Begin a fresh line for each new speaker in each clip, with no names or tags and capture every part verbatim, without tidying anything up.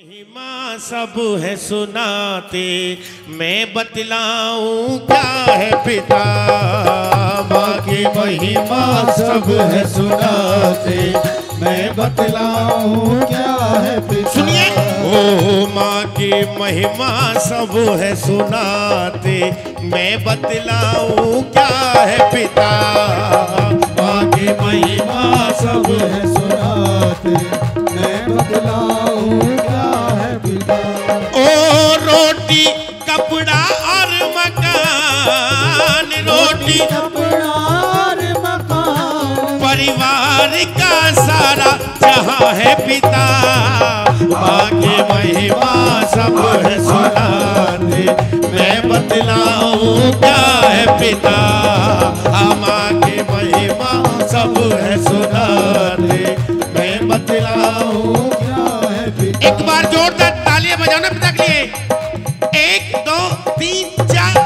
महिमा सब है सुनाते, मैं बतलाऊं क्या है पिता।
माँ की महिमा सब है सुनाते, मैं बतलाऊं क्या है पिता।
सुनिए, ओ माँ की महिमा सब है सुनाते, मैं बतलाऊं क्या है पिता।
माँ की महिमा सब है सुनाते, मैं बतलाऊं क्या है पिता।
ओ रोटी कपड़ा और मकान, रोटी
कपड़ा और मकान,
परिवार का सारा जहां है पिता। माँ की महिमा सब है सुनाते, मैं बतलाऊं क्या है पिता। माँ की महिमा सब है सुनाते, मैं बतलाऊं क्या है पिता। एक बार जोरदार तालियां बजाओ ना पिता के लिए। एक दो तीन चार।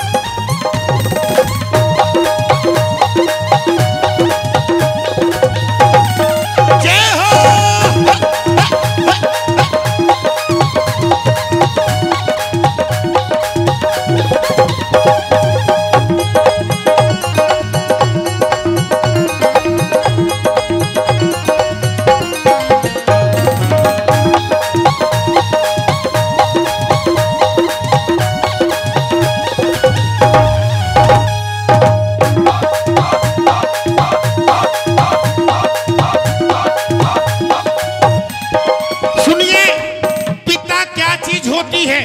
जय हो। होती है,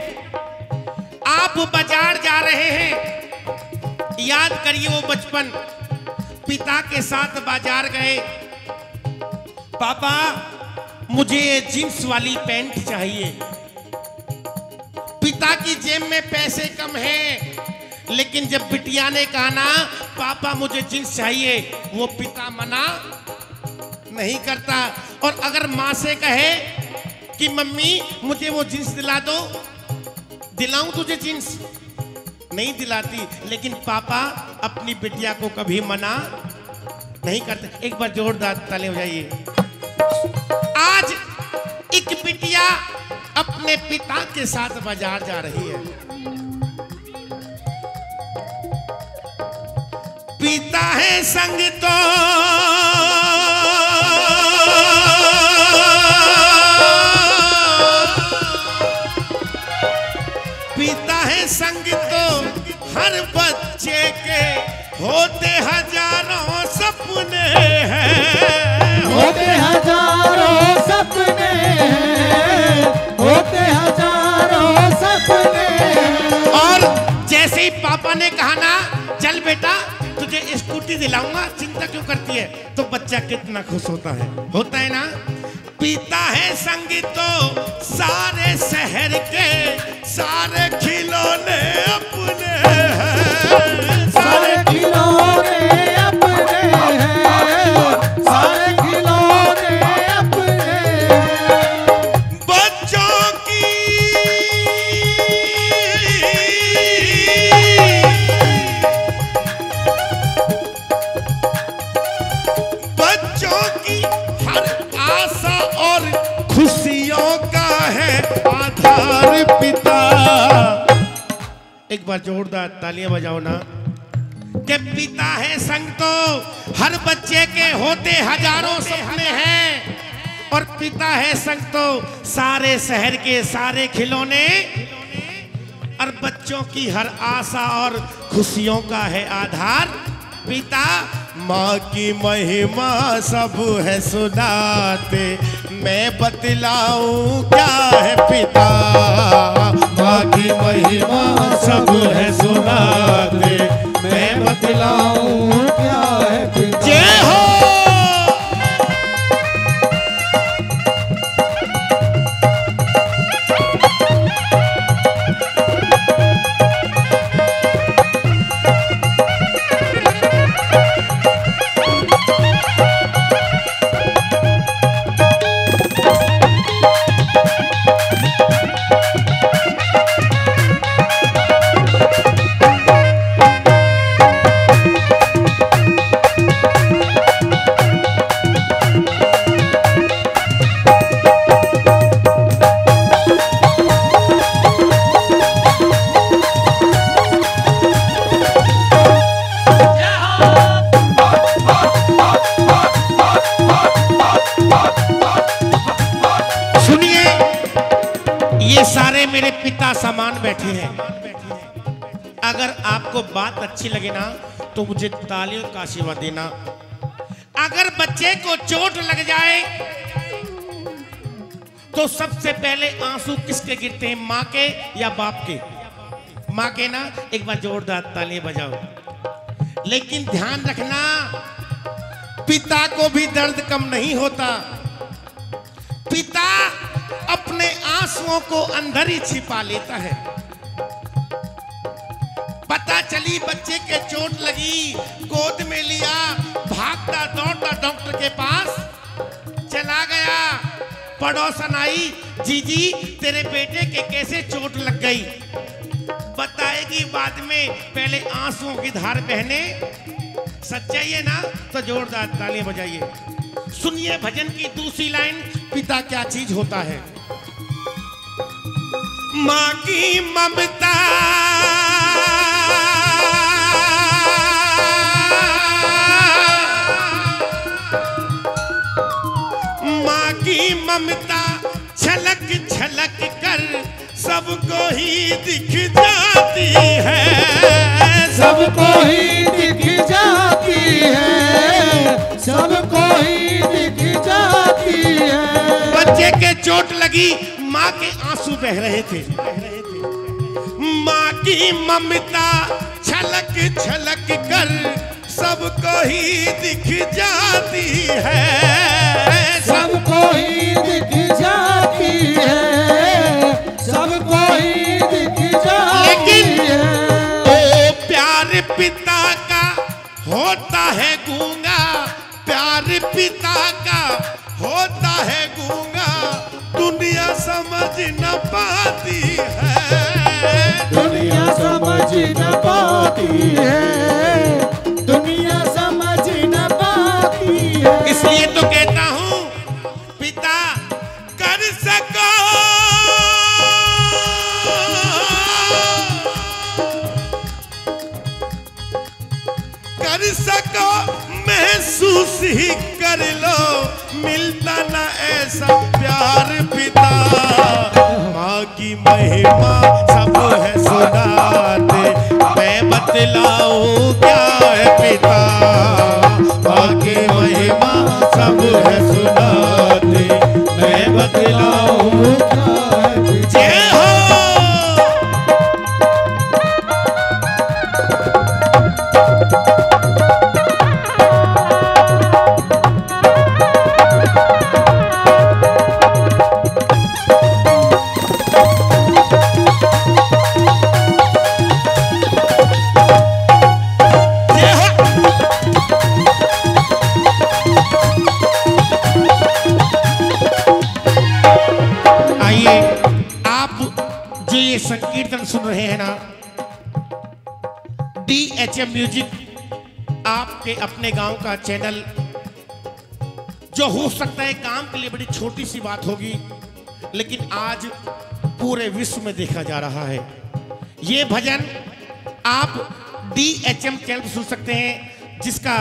आप बाजार जा रहे हैं, याद करिए वो बचपन। पिता के साथ बाजार गए, पापा मुझे जींस वाली पैंट चाहिए। पिता की जेब में पैसे कम हैं, लेकिन जब बिटिया ने कहा ना पापा मुझे जींस चाहिए, वो पिता मना नहीं करता। और अगर माँ से कहे कि मम्मी मुझे वो जींस दिला दो, दिलाऊं तुझे जींस, नहीं दिलाती। लेकिन पापा अपनी बिटिया को कभी मना नहीं करते। एक बार जोरदार ताली बजाइए। आज एक बिटिया अपने पिता के साथ बाजार जा रही है। पिता है संग तो पिता है संग तो हर बच्चे के होते हजारों सपने हैं,
होते हजारों सपने हैं, होते हजारों सपने हैं।
और जैसे ही पापा ने कहा ना चल बेटा तुझे स्कूटी दिलाऊंगा, चिंता क्यों करती है, तो बच्चा कितना खुश होता है, होता है ना। पिता है संग तो सारे शहर के सारे खिलौने अपने हैं,
सारे खिलौने अपने हैं, सारे खिलौने अपने हैं।
बच्चों की बच्चों की हर आशा और खुशियों का है आधार पिता। एक बार जोरदार तालियां बजाओ ना। कि पिता है संग तो हर बच्चे के होते हजारों सपने हैं, और पिता है संग तो सारे शहर के सारे खिलौने, और बच्चों की हर आशा और खुशियों का है आधार पिता। माँ की महिमा सब है सुनाते, मैं बतलाऊं क्या है पिता।
माँ की महिमा सब है सुनाते, मैं बतलाऊं क्या है पिता।
जय हो। ये सारे मेरे पिता समान बैठे हैं। अगर आपको बात अच्छी लगे ना तो मुझे तालियों का आशीर्वाद देना। अगर बच्चे को चोट लग जाए तो सबसे पहले आंसू किसके गिरते हैं, माँ के या बाप के? माँ के ना। एक बार जोरदार तालियां बजाओ। लेकिन ध्यान रखना, पिता को भी दर्द कम नहीं होता। पिता अपने आंसुओं को अंदर ही छिपा लेता है। पता चली बच्चे के चोट लगी, गोद में लिया, भागता दौड़ता डॉक्टर के पास चला गया। पड़ोसन आई, जीजी तेरे बेटे के कैसे चोट लग गई? बताएगी बाद में, पहले आंसुओं की धार बहने। सच्चाई है ना? तो जोरदार तालियां बजाइए। सुनिए भजन की दूसरी लाइन, पिता क्या चीज होता है। माँ की ममता माँ की ममता छलक छलक कर सबको ही दिख जाती है।
सबको ही दिख जाती है, सबको ही दिख जाती है।
बच्चे के चोट लगी, माँ के आंसू बह रहे थे। माँ की ममता छलक छलक कर सबको ही दिख जाती है।
सबको ही दिख जाती है, सबको ही दिख जाती है।
ओ प्यार पिता का होता है गूंगा, प्यार पिता का होता है गूंगा, दुनिया समझ न पाती है।
दुनिया समझ न पाती है, दुनिया समझ न पाती है।
इसलिए तो कहता हूं, पिता कर सको कर सको महसूस ही कर लो, मिलता ना ऐसा प्यार पिता। माँ की महिमा सब है सुनाते, मैं बतलाऊं क्या है पिता। माँ की महिमा सब है सुनाते, मैं बतलाऊं क्या है पिता। जय हो। संकीर्तन सुन रहे हैं ना, डी एच एम म्यूजिक आपके अपने गांव का चैनल, जो हो सकता है काम के लिए बड़ी छोटी सी बात होगी, लेकिन आज पूरे विश्व में देखा जा रहा है। ये भजन आप डी एच एम चैनल सुन सकते हैं, जिसका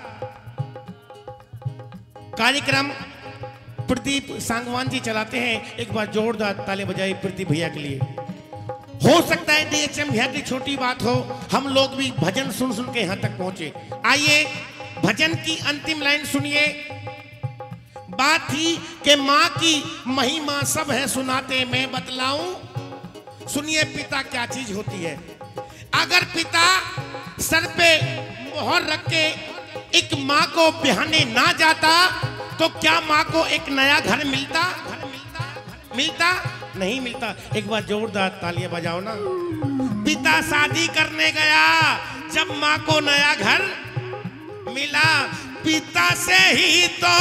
कार्यक्रम प्रदीप सांगवान जी चलाते हैं। एक बार जोरदार ताली बजाई प्रदीप भैया के लिए। हो सकता है डीएचएम भैया की छोटी बात हो, हम लोग भी भजन सुन सुन के यहां तक पहुंचे। आइए भजन की अंतिम लाइन सुनिए। बात थी कि माँ की महिमा सब है सुनाते, मैं बतलाऊं। सुनिए पिता क्या चीज होती है। अगर पिता सर पे मोहर रख के एक माँ को बिहाने ना जाता तो क्या माँ को एक नया घर मिलता? मिलता नहीं मिलता। एक बार जोरदार तालियां बजाओ ना। पिता शादी करने गया, जब माँ को नया घर मिला, पिता से ही तो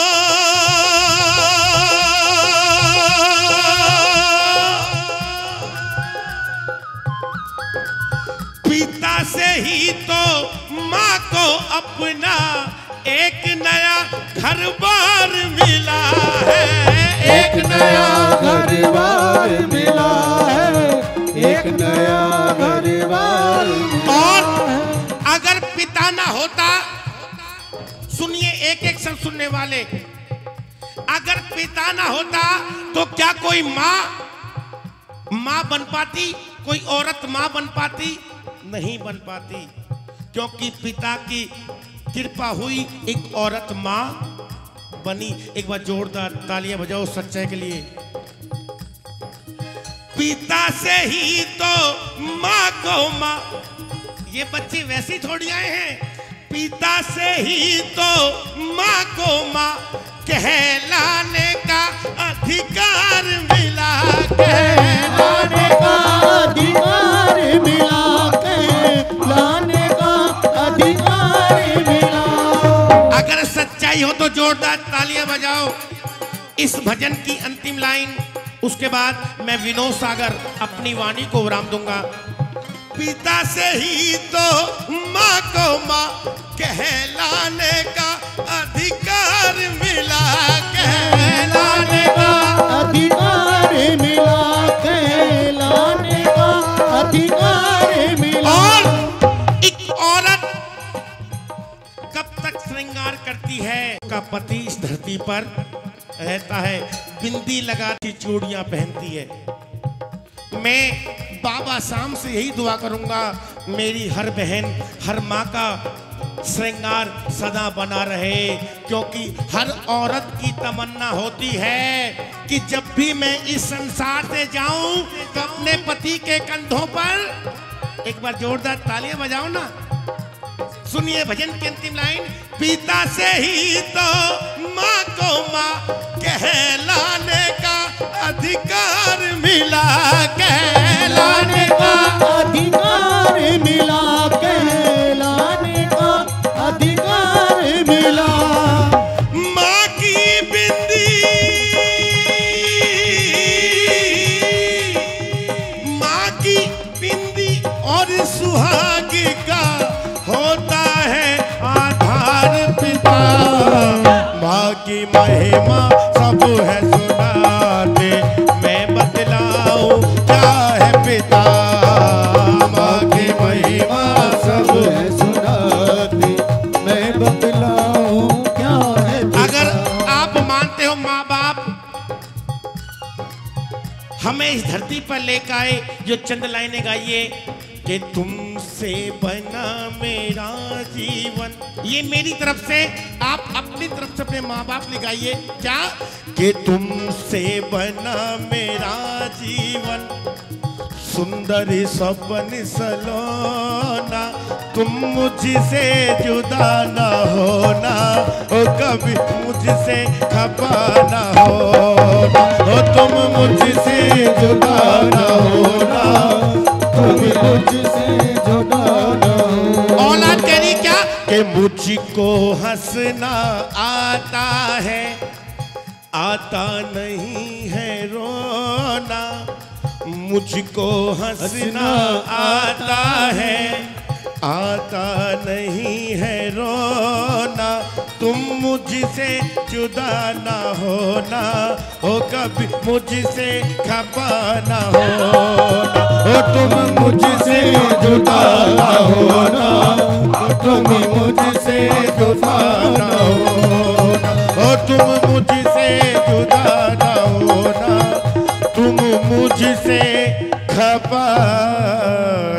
पिता से ही तो माँ को अपना एक नया घर बार मिला है।
एक नया घर बार मिला है, एक नया घर बार मिला।
और अगर पिता ना होता, सुनिए एक एक शब्द सुनने वाले, अगर पिता ना होता तो क्या कोई माँ मां बन पाती? कोई औरत मां बन पाती? नहीं बन पाती, क्योंकि पिता की कृपा हुई, एक औरत मां बनी। एक बार जोरदार तालियां बजाओ सच्चाई के लिए। पिता से ही तो मां को मां, ये बच्चे वैसे थोड़ी आए हैं। पिता से ही तो मां को मां कहलाने का अधिकार मिला,
कहलाने का अधिकार मिला, कहलाने का अधिकार मिला।
अगर सच्चाई हो तो जोरदार तालियां बजाओ। इस भजन की अंतिम लाइन, उसके बाद मैं विनोद सागर अपनी वाणी को विराम दूंगा। पिता से ही तो मां को मां कहलाने का अधिकार मिला, कहलाने का
अधिकार मिला, कहलाने का अधिकार मिला।
और एक औरत कब तक श्रृंगार करती है? का पति इस धरती पर रहता है, बिंदी लगाती, चूड़ियां पहनती है। मैं बाबा शाम से यही दुआ करूंगा, मेरी हर बहन, हर माँ का श्रृंगार सदा बना रहे, क्योंकि हर औरत की तमन्ना होती है कि जब भी मैं इस संसार से जाऊं तो अपने पति के कंधों पर, एक बार जोरदार तालियां बजाओ ना। सुनिए भजन की अंतिम लाइन। पिता से ही तो माँ को माँ कहलाने का अधिकार मिला, कहलाने का
अधिकार मिला, कहलाने का अधिकार मिला।
माँ की बिंदी, माँ की बिंदी और सुहाग का होता है आधार पिता। माँ की महिमा सब है सुनाते, मैं बतलाऊं क्या है पिता। माँ की महिमा सब
है सुनाते, मैं बतलाऊं क्या है पिता।
अगर आप मानते हो माँ बाप हमें इस धरती पर लेकर आए, जो चंद लाइनें गाइए कि तुमसे बना मेरा जीवन, ये मेरी तरफ से, आप अपनी तरफ से अपने माँ बाप लिखाइए क्या, कि तुमसे बना मेरा जीवन, सुंदर सपन सलोना, तुम मुझसे जुदा ना होना, ओ कभी मुझसे खपा ना होना, ओ तुम मुझसे जुदा ना होना,
कभी मुझसे जुदा ना हो।
औलाद कह रही क्या कि मुझको हंसना आता है, आता नहीं है रोना, मुझको हंसना आता है, आता नहीं है रोना, तुम मुझसे जुदा ना होना, ओ कभी मुझसे खपा ना होना, ओ तुम मुझसे जुदा ना होना, तुम मुझसे जुदा ना होना, ओ तुम मुझसे जुदा ना होना, तुम मुझसे खपा